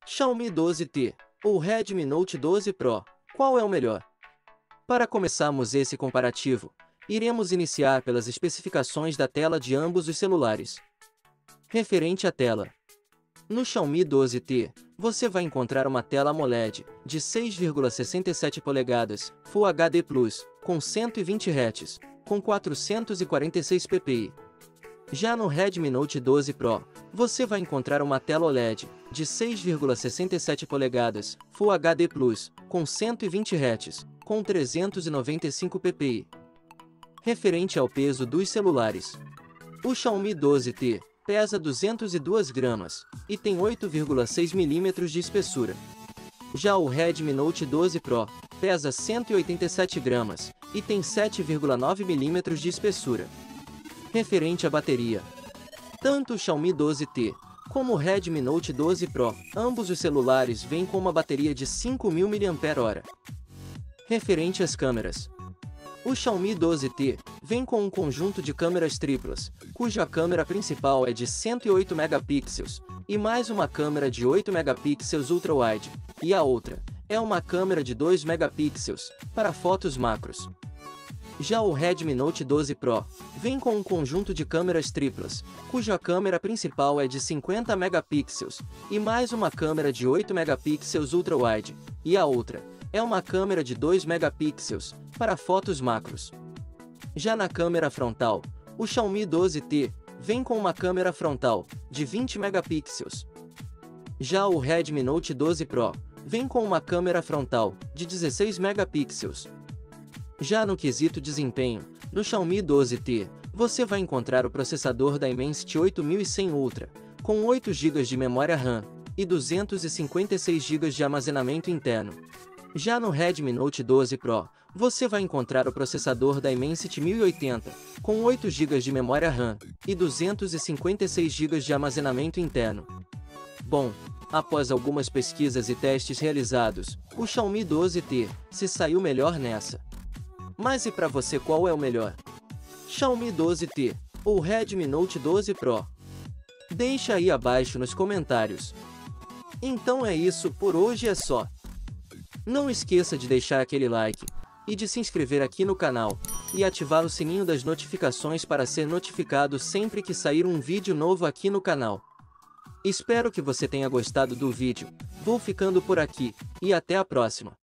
Xiaomi 12T ou Redmi Note 12 Pro, qual é o melhor? Para começarmos esse comparativo, iremos iniciar pelas especificações da tela de ambos os celulares. Referente à tela. No Xiaomi 12T, você vai encontrar uma tela AMOLED de 6,67 polegadas, Full HD+, com 120 Hz, com 446 ppi. Já no Redmi Note 12 Pro, você vai encontrar uma tela OLED de 6,67 polegadas, Full HD+, com 120 Hz, com 395 ppi. Referente ao peso dos celulares. O Xiaomi 12T pesa 202 gramas e tem 8,6 mm de espessura. Já o Redmi Note 12 Pro pesa 187 gramas e tem 7,9 mm de espessura. Referente à bateria. Tanto o Xiaomi 12T como o Redmi Note 12 Pro, ambos os celulares vêm com uma bateria de 5.000 mAh. Referente às câmeras. O Xiaomi 12T vem com um conjunto de câmeras triplas, cuja câmera principal é de 108 megapixels, e mais uma câmera de 8 megapixels ultra-wide, e a outra é uma câmera de 2 megapixels, para fotos macros. Já o Redmi Note 12 Pro vem com um conjunto de câmeras triplas, cuja câmera principal é de 50 megapixels, e mais uma câmera de 8 megapixels ultra-wide, e a outra é uma câmera de 2 megapixels, para fotos macros. Já na câmera frontal, o Xiaomi 12T vem com uma câmera frontal de 20 megapixels. Já o Redmi Note 12 Pro vem com uma câmera frontal de 16 megapixels. Já no quesito desempenho, no Xiaomi 12T, você vai encontrar o processador Dimensity 8100 Ultra, com 8 GB de memória RAM e 256 GB de armazenamento interno. Já no Redmi Note 12 Pro, você vai encontrar o processador Dimensity 1080, com 8 GB de memória RAM e 256 GB de armazenamento interno. Bom, após algumas pesquisas e testes realizados, o Xiaomi 12T se saiu melhor nessa. Mas e para você, qual é o melhor? Xiaomi 12T ou Redmi Note 12 Pro? Deixa aí abaixo nos comentários. Então é isso, por hoje é só. Não esqueça de deixar aquele like e de se inscrever aqui no canal e ativar o sininho das notificações para ser notificado sempre que sair um vídeo novo aqui no canal. Espero que você tenha gostado do vídeo. Vou ficando por aqui e até a próxima.